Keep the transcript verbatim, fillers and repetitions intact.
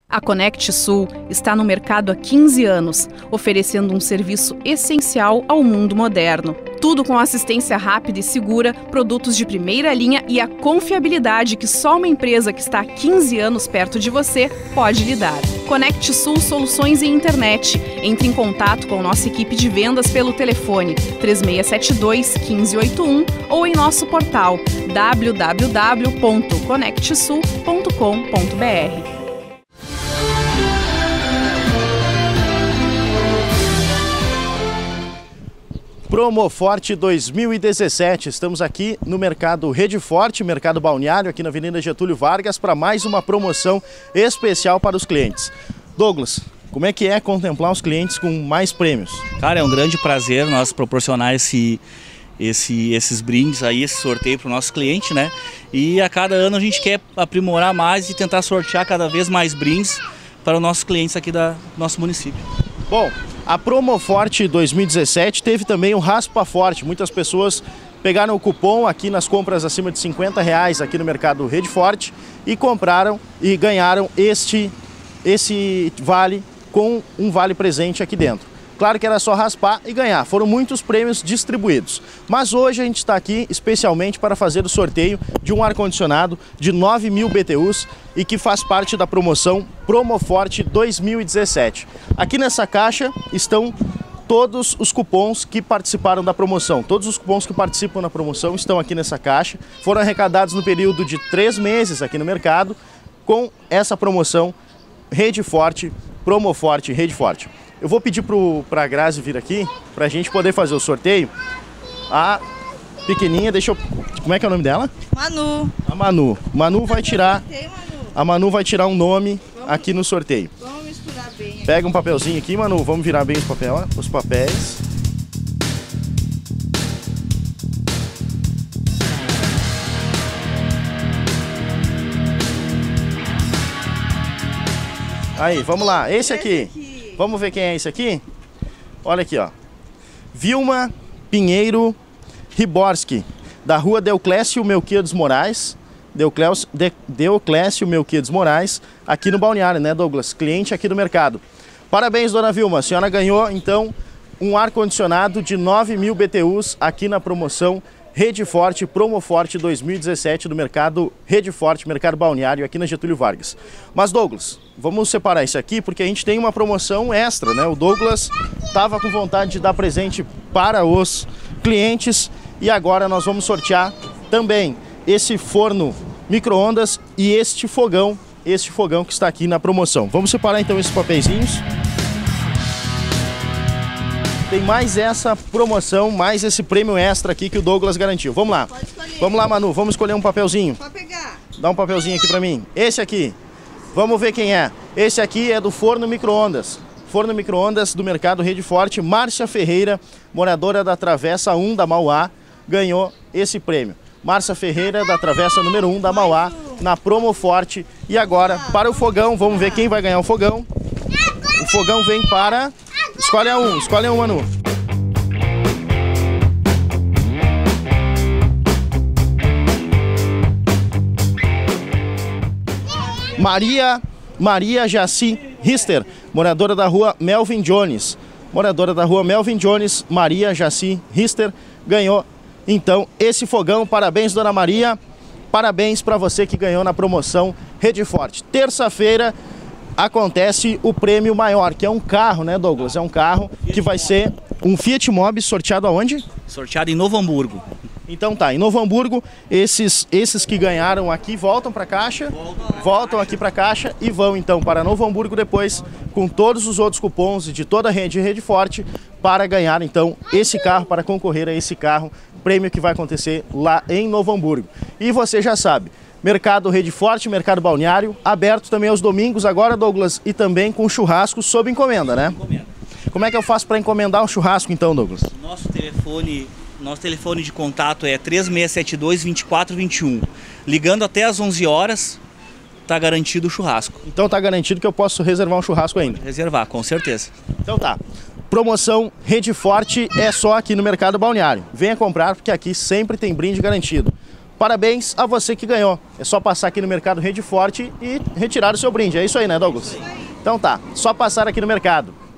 A Conect Sul está no mercado há quinze anos, oferecendo um serviço essencial ao mundo moderno. Tudo com assistência rápida e segura, produtos de primeira linha e a confiabilidade que só uma empresa que está há quinze anos perto de você pode lhe dar. Conect Sul Soluções em Internet. Entre em contato com nossa equipe de vendas pelo telefone três seis sete dois, um cinco oito um ou em nosso portal w w w ponto conect sul ponto com ponto b r. Promoforte dois mil e dezessete, estamos aqui no Mercado Rede Forte, Mercado Balneário, aqui na Avenida Getúlio Vargas, para mais uma promoção especial para os clientes. Douglas, como é que é contemplar os clientes com mais prêmios? Cara, é um grande prazer nós proporcionar esse, esse, esses brindes aí, esse sorteio para o nosso cliente, né? E a cada ano a gente quer aprimorar mais e tentar sortear cada vez mais brindes para os nossos clientes aqui da, do nosso município. Bom, a Promoforte dois mil e dezessete teve também o Raspa Forte. Muitas pessoas pegaram o cupom aqui nas compras acima de cinquenta reais aqui no Mercado Rede Forte e compraram e ganharam este, esse vale com um vale presente aqui dentro. Claro que era só raspar e ganhar, foram muitos prêmios distribuídos. Mas hoje a gente está aqui especialmente para fazer o sorteio de um ar-condicionado de nove mil B T Us e que faz parte da promoção Promoforte dois mil e dezessete. Aqui nessa caixa estão todos os cupons que participaram da promoção. Todos os cupons que participam da promoção estão aqui nessa caixa. Foram arrecadados no período de três meses aqui no mercado com essa promoção Rede Forte, Promoforte Rede Forte. Eu vou pedir para a Grazi vir aqui, para a gente poder fazer o sorteio. A pequenininha, deixa eu... Como é que é o nome dela? Manu. A Manu. Manu vai tirar... A Manu vai tirar um nome aqui no sorteio. Vamos misturar bem. Pega um papelzinho aqui, Manu. Vamos virar bem os, papel, os papéis. Aí, vamos lá. Esse aqui. Vamos ver quem é esse aqui? Olha aqui, ó. Vilma Pinheiro Riborski, da rua Deoclésio Melquiades Moraes. Deoclésio, De, Deoclésio Melquiades Moraes, aqui no Balneário, né, Douglas? Cliente aqui do mercado. Parabéns, dona Vilma. A senhora ganhou, então, um ar-condicionado de nove mil B T Us aqui na promoção Rede Forte, Promoforte dois mil e dezessete do Mercado Rede Forte, Mercado Balneário, aqui na Getúlio Vargas. Mas, Douglas, vamos separar isso aqui porque a gente tem uma promoção extra, né? O Douglas estava com vontade de dar presente para os clientes e agora nós vamos sortear também esse forno micro-ondas e este fogão, este fogão que está aqui na promoção. Vamos separar então esses papeizinhos. Tem mais essa promoção, mais esse prêmio extra aqui que o Douglas garantiu. Vamos lá. Vamos lá, Manu. Vamos escolher um papelzinho. Pode pegar. Dá um papelzinho aqui pra mim. Esse aqui. Vamos ver quem é. Esse aqui é do forno micro-ondas. Forno micro-ondas do Mercado Rede Forte. Márcia Ferreira, moradora da Travessa um da Mauá, ganhou esse prêmio. Márcia Ferreira, da Travessa número um da Mauá, na Promoforte. E agora, para o fogão, vamos ver quem vai ganhar o fogão. O fogão vem para... Escolhe um, escolhe um, Manu. Maria, Maria Jaci Rister, moradora da rua Melvin Jones. Moradora da rua Melvin Jones, Maria Jaci Rister, ganhou então esse fogão. Parabéns, dona Maria. Parabéns para você que ganhou na promoção Rede Forte. Terça-feira acontece o prêmio maior, que é um carro, né, Douglas? É um carro que vai ser um Fiat Mobi sorteado aonde? Sorteado em Novo Hamburgo. Então tá, em Novo Hamburgo, esses, esses que ganharam aqui voltam para a caixa, voltam aqui para a caixa e vão então para Novo Hamburgo depois com todos os outros cupons de toda a rede Rede Forte para ganhar então esse carro, para concorrer a esse carro, prêmio que vai acontecer lá em Novo Hamburgo. E você já sabe, Mercado Rede Forte, Mercado Balneário, aberto também aos domingos agora, Douglas, e também com churrasco sob encomenda, né? Encomenda. Como é que eu faço para encomendar um churrasco então, Douglas? Nosso telefone, nosso telefone de contato é três seis sete dois, dois quatro dois um. Ligando até às onze horas, tá garantido o churrasco. Então tá garantido que eu posso reservar um churrasco ainda? Reservar, com certeza. Então tá. Promoção Rede Forte é só aqui no Mercado Balneário. Venha comprar porque aqui sempre tem brinde garantido. Parabéns a você que ganhou. É só passar aqui no Mercado Rede Forte e retirar o seu brinde. É isso aí, né, Douglas? Então tá, só passar aqui no mercado.